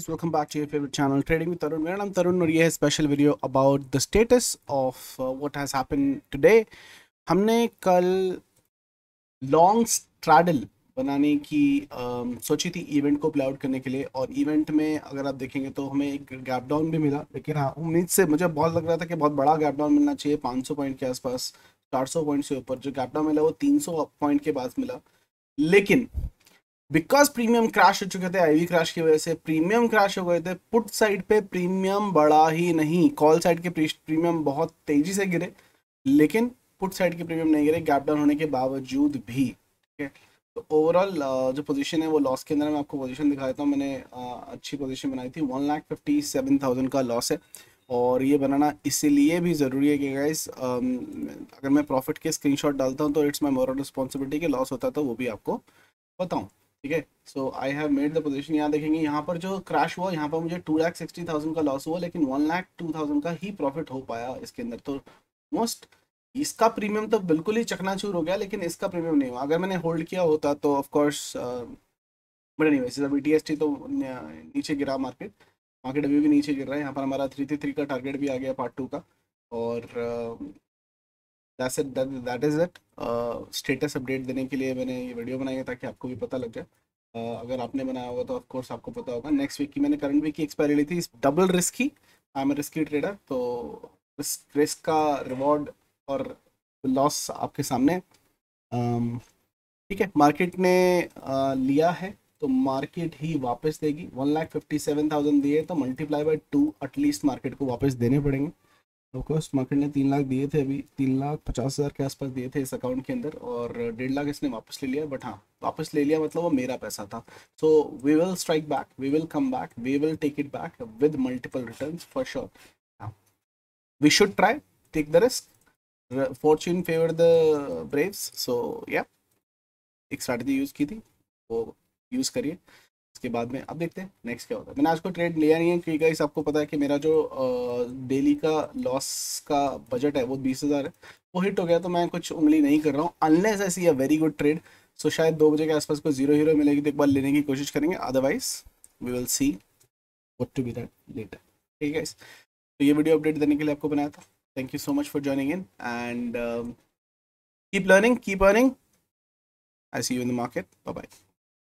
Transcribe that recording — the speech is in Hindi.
guys, welcome back to your favorite channel Trading with Tarun। मेरा नाम तरुण और ये है special video about the status of what has happened today. हमने कल लॉन्ग स्ट्रैडल बनाने की सोची थी इवेंट को प्ले आउट करने के लिए, और इवेंट में अगर आप देखेंगे तो हमें एक गैप डाउन भी मिला, लेकिन हाँ उम्मीद से मुझे बहुत लग रहा था कि बहुत बड़ा गैप डाउन मिलना चाहिए 500 पॉइंट के आसपास, 400 पॉइंट से ऊपर। जो गैप डाउन मिला वो 300 पॉइंट के पास मिला, लेकिन बिकॉज प्रीमियम क्रैश हो चुके थे, आईवी क्रैश की वजह से प्रीमियम क्रैश हो गए थे। पुट साइड पे प्रीमियम बढ़ा ही नहीं, कॉल साइड के प्रीमियम बहुत तेजी से गिरे, लेकिन पुट साइड के प्रीमियम नहीं गिरे गैप डाउन होने के बावजूद भी। ठीक है, तो ओवरऑल जो पोजीशन है वो लॉस के अंदर। मैं आपको पोजीशन दिखा देता हूँ। मैंने अच्छी पोजीशन बनाई थी, 1,57,000 का लॉस है, और ये बनाना इसीलिए भी ज़रूरी है कि गाइस अगर मैं प्रॉफिट के स्क्रीनशॉट डालता हूँ तो इट्स माई मोरल रिस्पॉन्सिबिलिटी कि लॉस होता है तो वो भी आपको बताऊँ। ठीक है, so I have made the position. यहाँ देखेंगे, यहाँ पर जो क्रैश हुआ यहाँ पर मुझे 2,60,000 का लॉस हुआ, लेकिन 1,02,000 का ही प्रॉफिट हो पाया इसके अंदर। तो मोस्ट इसका प्रीमियम तो बिल्कुल ही चकनाचूर हो गया, लेकिन इसका प्रीमियम नहीं हुआ। अगर मैंने होल्ड किया होता तो of course, but anyway BTST तो नीचे गिरा, मार्केट अभी भी नीचे गिर रहा है। यहाँ पर हमारा 333 का टारगेट भी आ गया पार्ट 2 का, और that is it. Status update देने के लिए मैंने ये वीडियो बनाई है ताकि आपको भी पता लग जाए। अगर आपने बनाया होगा तो ऑफ कोर्स आपको पता होगा। नेक्स्ट वीक की मैंने करंट वीक की एक्सपायरी ली थी, डबल रिस्क की। आई एम रिस्की ट्रेडर, तो रिस्क का रिवॉर्ड और लॉस आपके सामने। ठीक है, मार्केट ने लिया है तो मार्केट ही वापस देगी। 1,57,000 दिए तो मल्टीप्लाई बाय 2 एटलीस्ट मार्केट को वापस देने पड़ेंगे। ऑफकोर्स मार्केट ने 3 लाख दिए थे, अभी 3,50,000 के आसपास दिए थे इस अकाउंट के अंदर, और 1.5 लाख इसने वापस ले लिया। बट हाँ, वापस ले लिया मतलब वो मेरा पैसा था। So we will strike back, we will come back, we will take it back with multiple returns for sure. We should try, take the risk, fortune favour the braves. So या एक स्ट्रैटेजी यूज़ की थी, वो यूज़ करिए। इसके बाद में अब देखते हैं नेक्स्ट क्या होता है। मैंने आज को ट्रेड लिया नहीं है क्योंकि गाइस आपको पता है कि मेरा जो डेली का लॉस का बजट है वो 20,000 है, वो हिट हो गया तो मैं कुछ उंगली नहीं कर रहा हूँ, अनलेस ऐसी है वेरी गुड ट्रेड। सो शायद 2 बजे के आसपास कोई जीरो हीरो मिलेगी तो एक बार लेने की कोशिश करेंगे, otherwise we will see what to be that later. ठीक है, तो ये वीडियो अपडेट देने के लिए आपको बनाया था। Thank you so much for joining in and keep learning, keep earning. I see you in the market, bye bye.